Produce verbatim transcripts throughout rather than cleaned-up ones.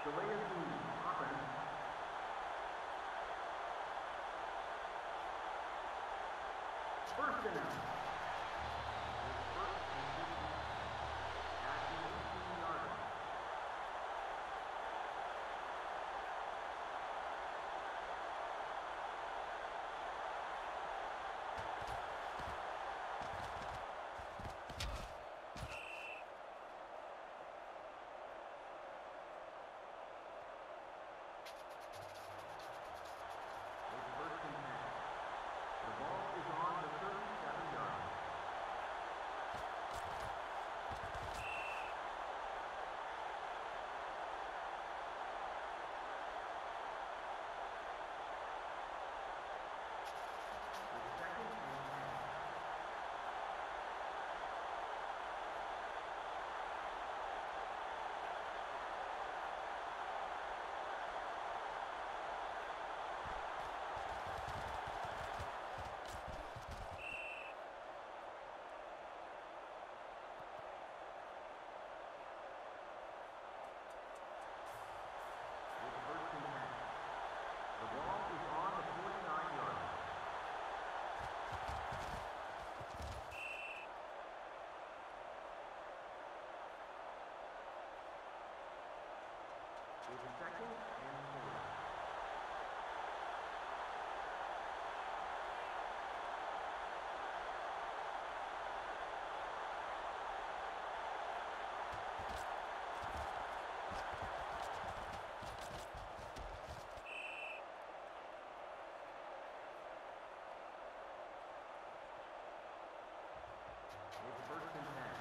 First and out. First and fifteen. At the eighteen-yard line. Second and four. It's first and ten.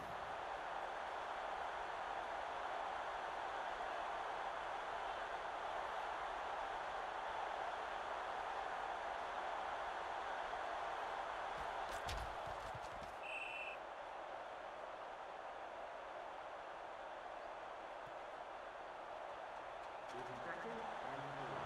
Second and four.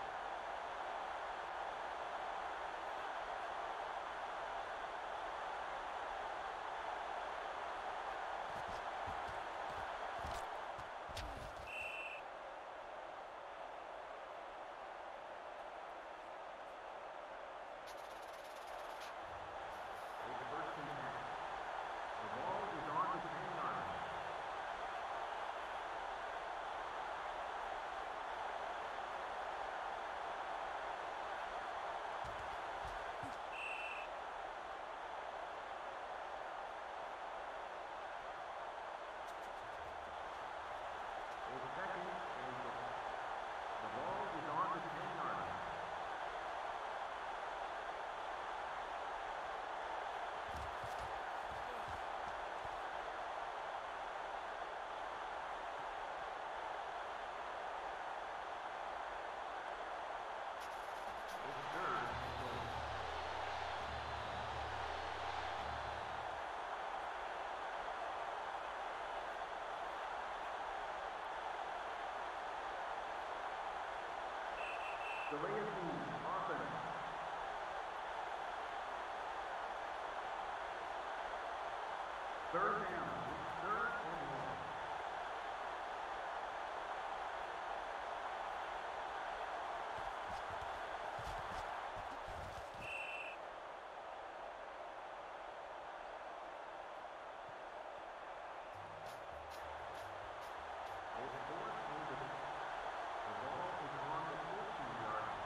It's first and ten. The ball is on the ten-yard line. Second and goal. The ball is on the ten-yard line. It's third and goal. Stallions offense. Third down. It's third and one. It's fourth and goal. The ball is on the fourteen-yard line.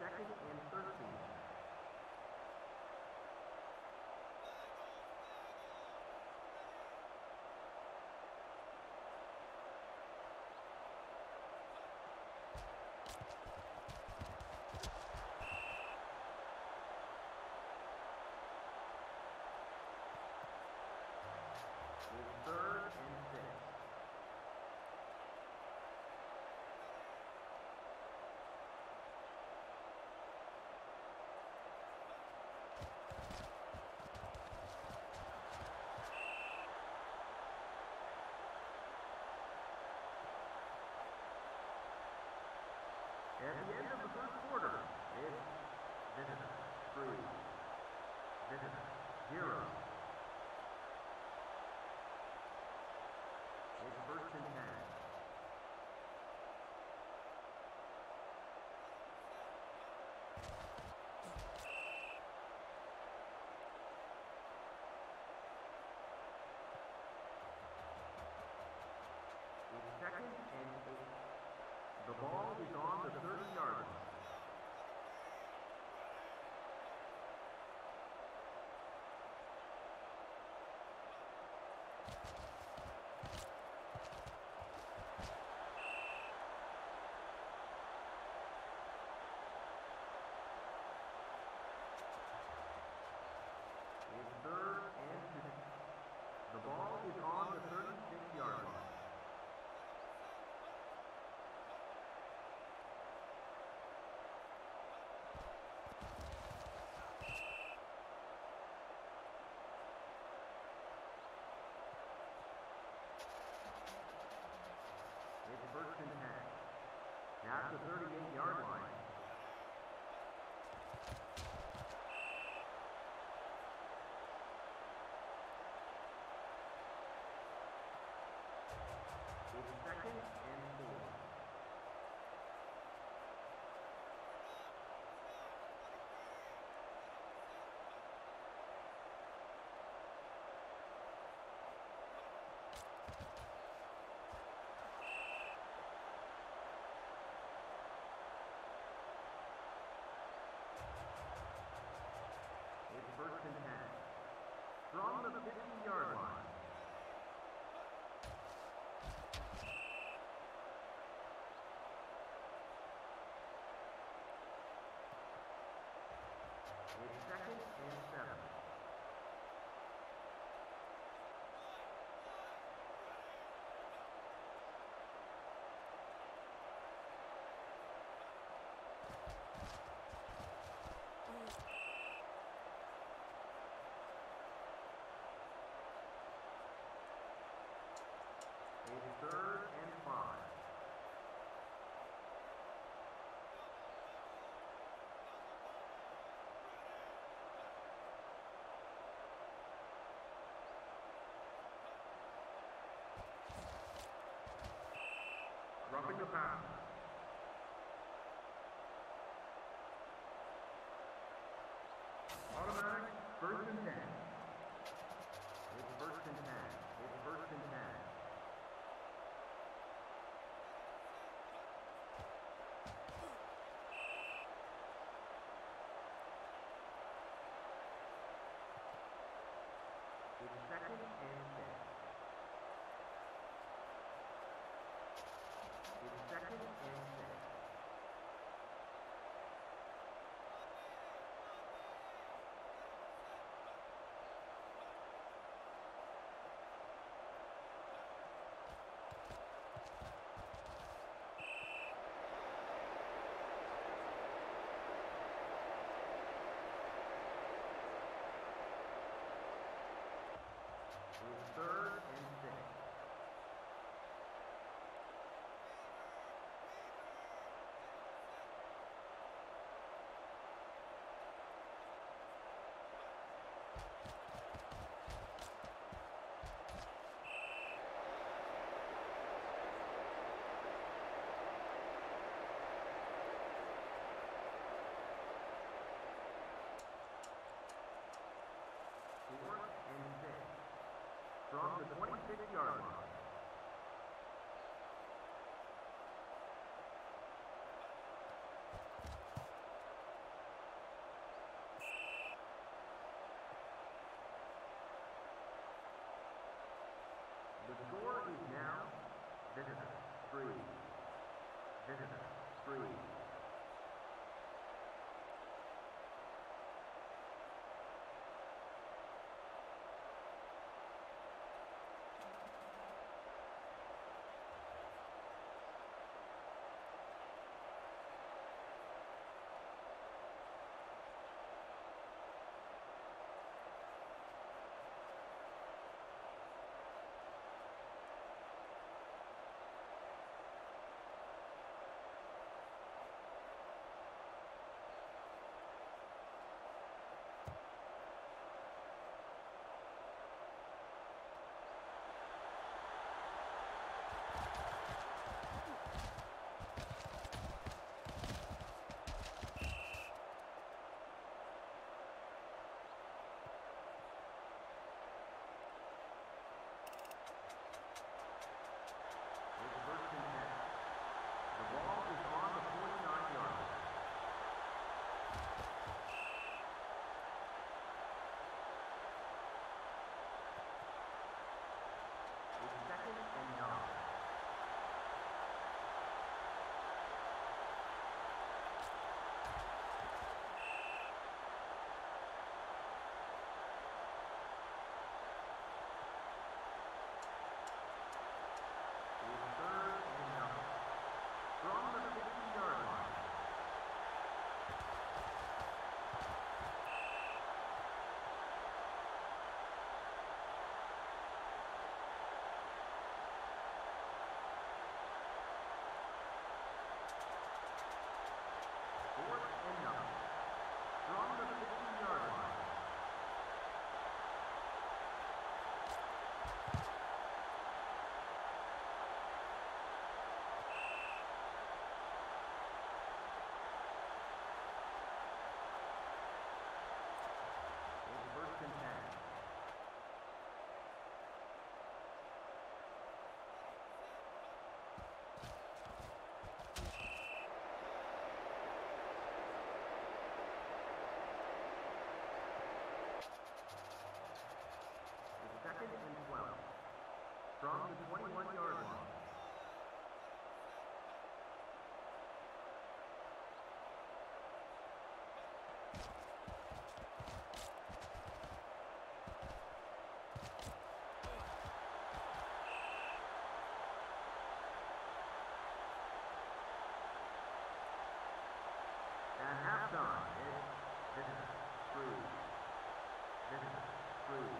second and thirteen. It's third and six. At the end of the first quarter, it's visitor three, visitor zero. It's first and ten. It's second and eight. The ball is on the thirty-yard line. It's third and six. The ball is on the thirty-six-yard line. It's first and ten. At the thirty-eight-yard line. It's second and four. It's first and ten. From the fifty-yard line. It's second and seven. It's third and five. Roughing the pass. Automatic first and ten. It's first and ten. It's first and ten. It's second and six. It's second and six. It's third and six. Fourth and six. From the three. Visitors, three. Second and twelve. From the twenty-one-yard line. At halftime, it's visitors, three. Visitors, three.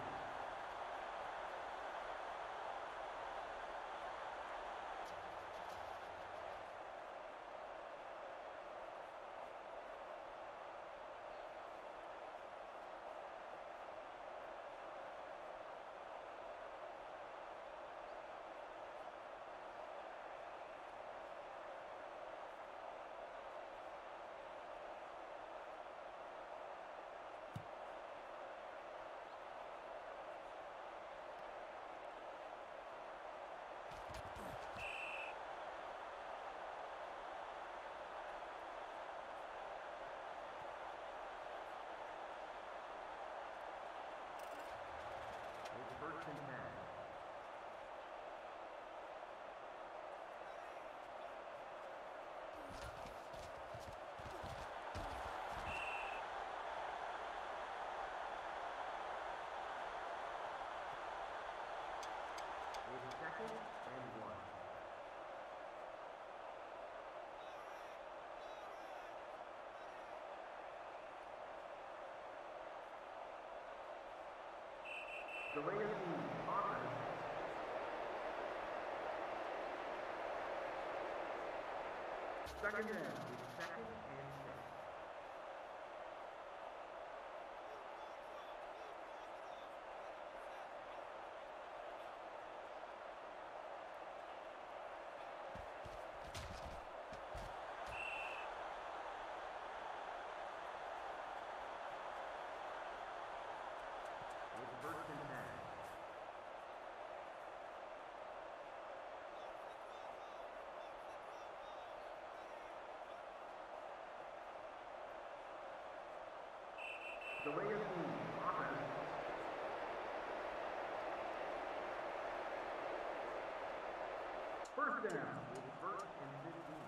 It's first and ten. It's second and one. Delay of the offense. Second down. It's second and six. It's first and ten. Delay of the offense. First down. It's first and fifteen.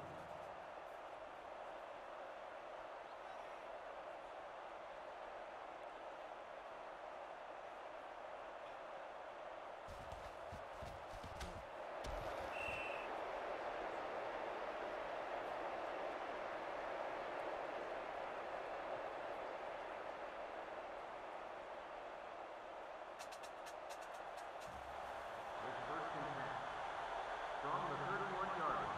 From the thirty-one yard line.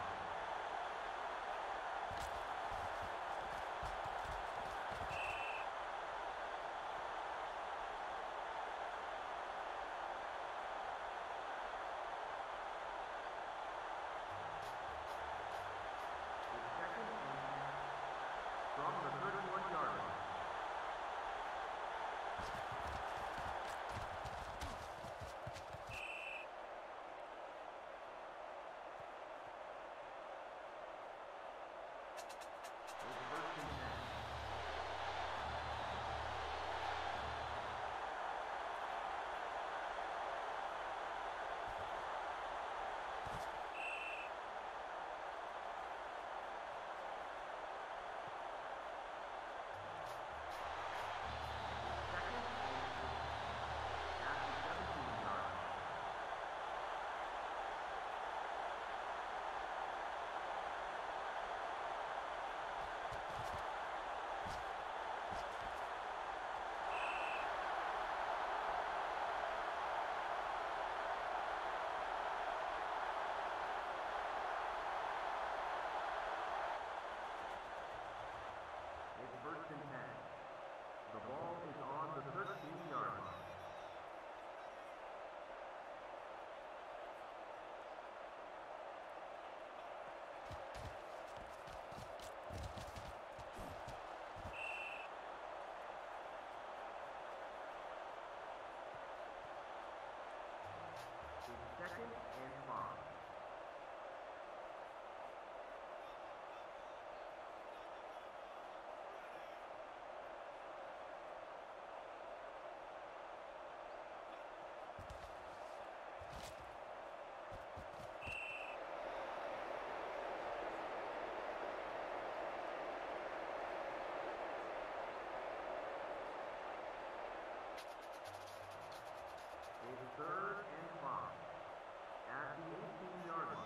It's second and ten. From the thirty-one yard line. First and ten. The ball is on the thirteen yard line. It's second and five. It's third and five at the eighteen yard line.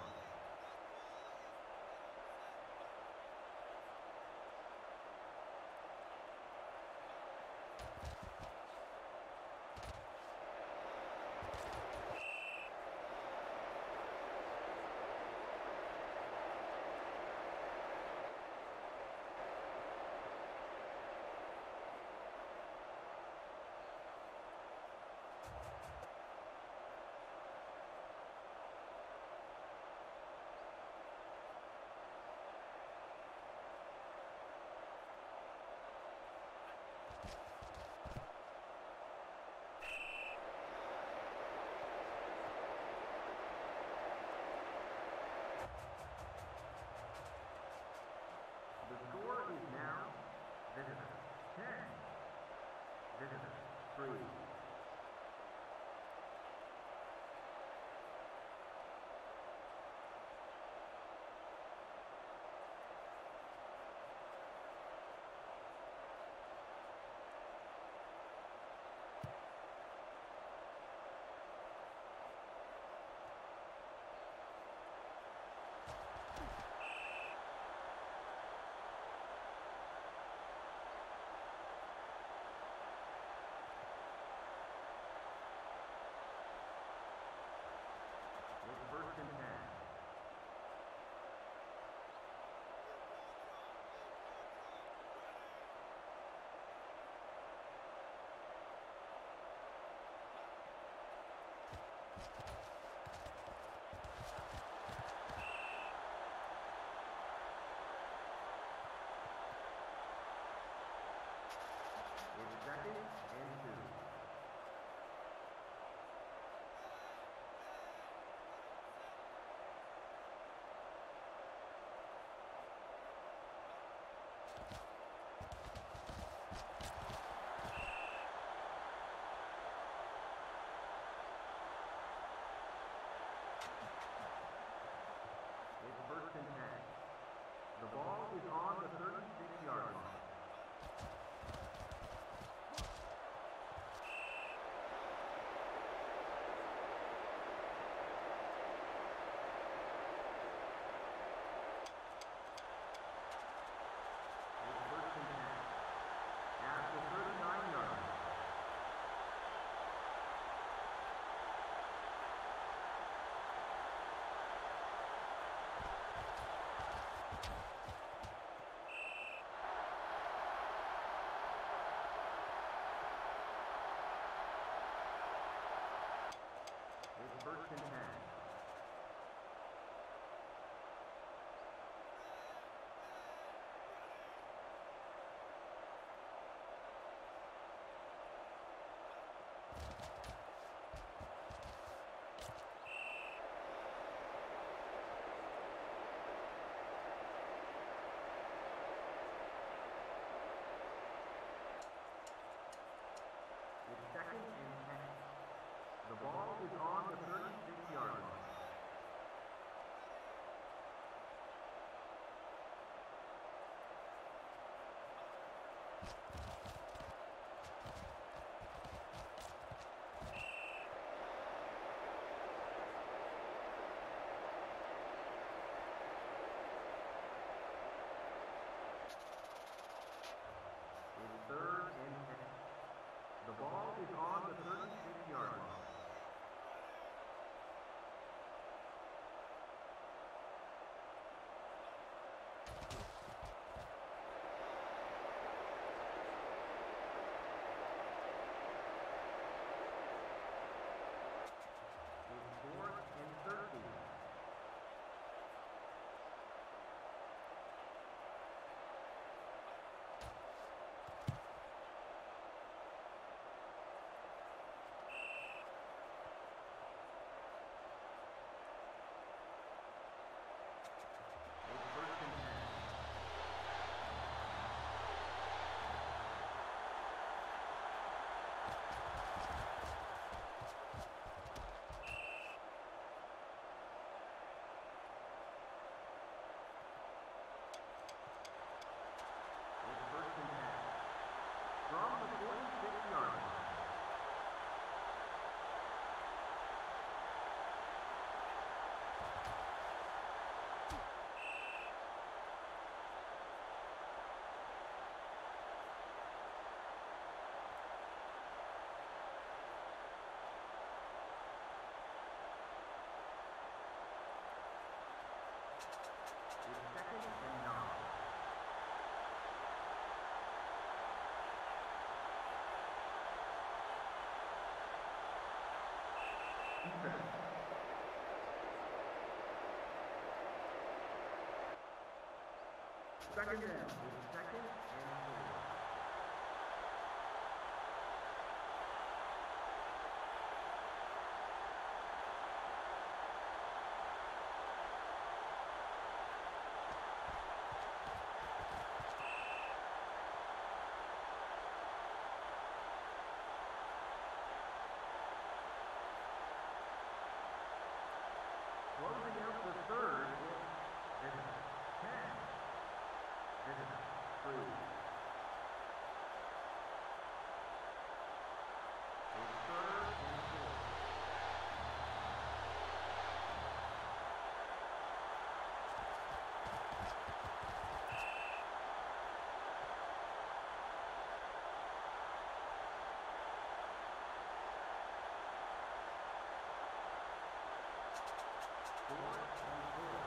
Second down. It's second and four. Closing out the third, it's ten. Three. It's third and four. Fourth and four.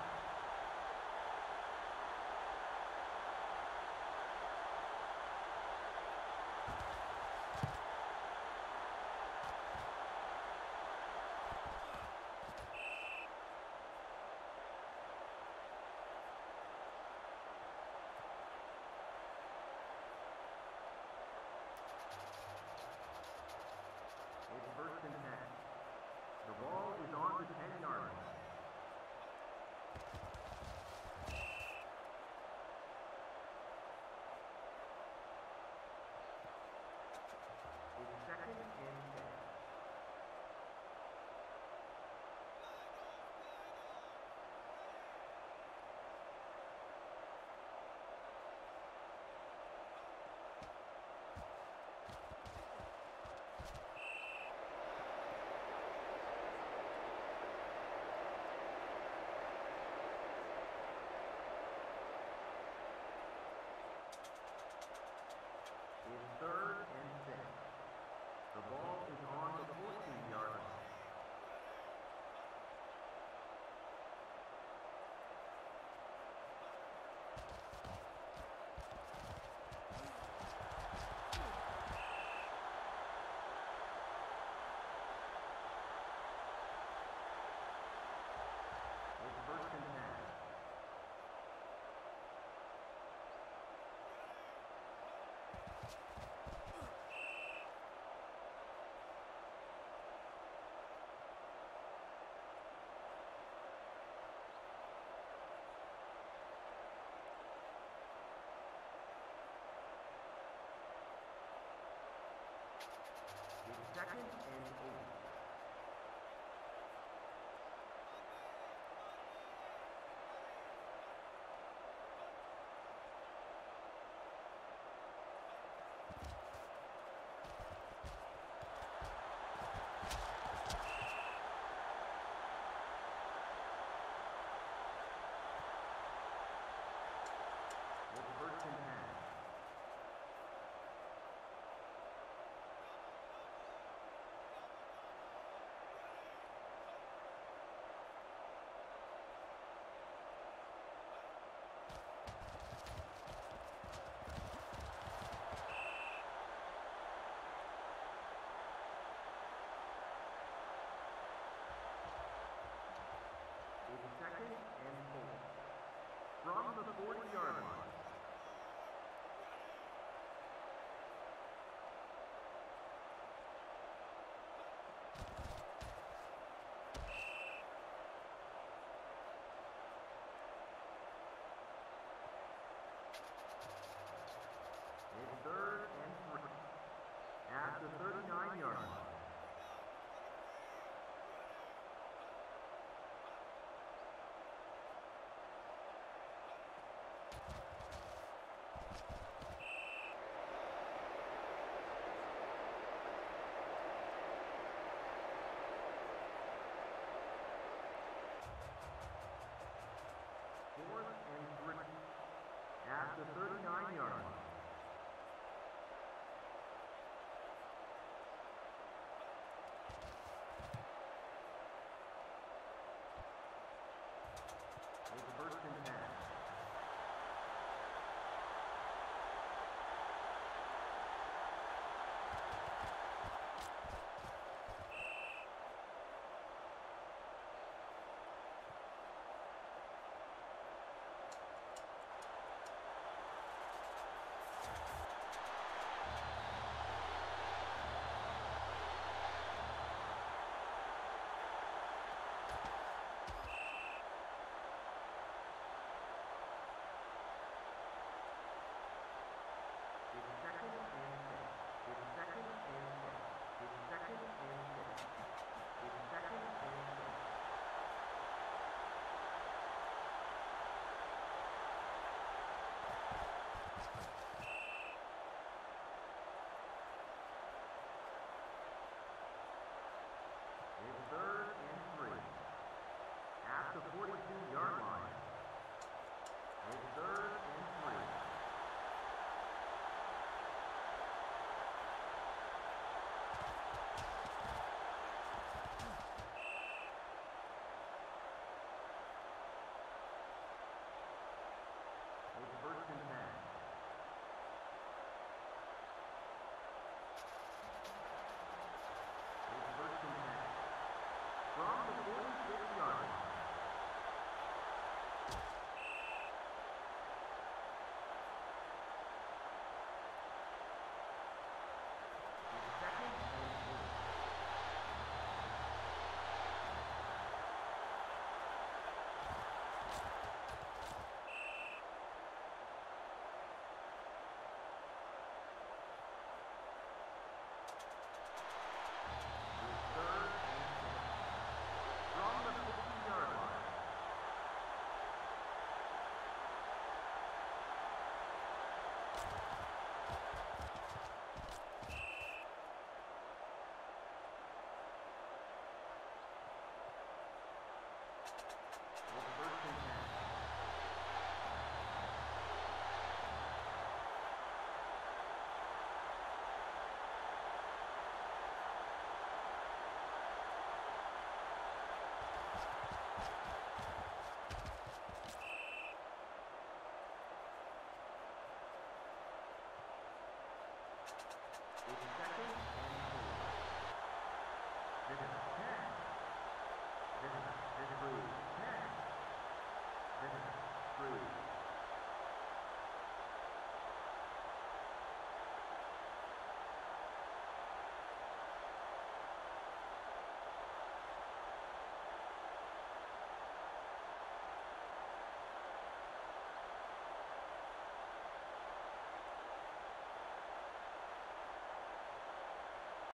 It's first and ten. The ball is on the ten-yard line. It's second and ten. It's third and six. The ball is on the fourteen-yard line. It's first and ten. It's second and eight. It's first and ten. It's second and four. From the forty-yard line. It's third and three. At the thirty-nine-yard line. Fourth and three. At the thirty-nine-yard line. It's first and ten. forty-two